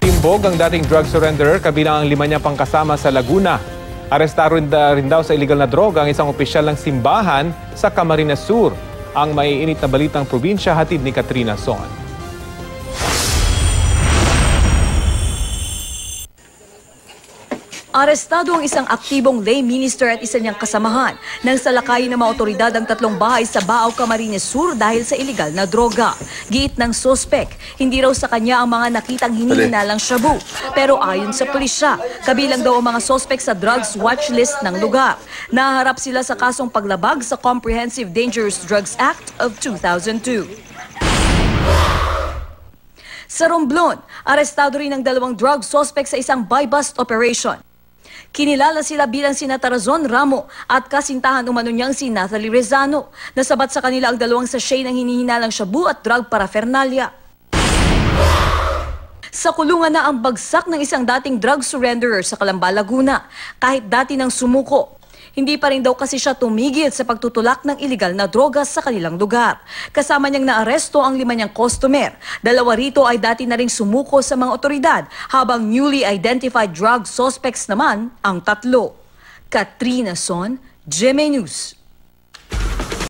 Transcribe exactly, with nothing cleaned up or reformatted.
Natimbog ang dating drug surrenderer kabilang ang lima niya pang kasama sa Laguna. Arestado rin, rin daw sa illegal na droga ang isang opisyal ng simbahan sa Camarines Sur. Ang maiinit na balitang probinsya hatid ni Katrina Son. Arestado ang isang aktibong lay minister at isa niyang kasamahan nang salakayin ng mga otoridad ang tatlong bahay sa Baaw, Camarines Sur dahil sa iligal na droga. Giit ng sospek, hindi raw sa kanya ang mga nakitang hinihinalang shabu. Pero ayon sa pulisya, kabilang daw ang mga sospek sa drugs watch list ng lugar. Naharap sila sa kasong paglabag sa Comprehensive Dangerous Drugs Act of two thousand two. Sa Romblon, arestado rin ang dalawang drug suspect sa isang buy-bust operation. Kinilala sila bilang sina Tarazon Ramo at kasintahan umano niyang si Nathalie Rezano. Nasabat sa kanila ang dalawang sachet ng hinihinalang shabu at drug paraphernalia. Sa kulungan na ang bagsak ng isang dating drug surrenderer sa Calamba, Laguna. Kahit dati nang sumuko, hindi pa rin daw kasi siya tumigil sa pagtutulak ng iligal na droga sa kanilang lugar. Kasama niyang naaresto ang lima niyang customer. Dalawa rito ay dati na ring sumuko sa mga otoridad, habang newly identified drug suspects naman ang tatlo. Katrina Son, G M A News.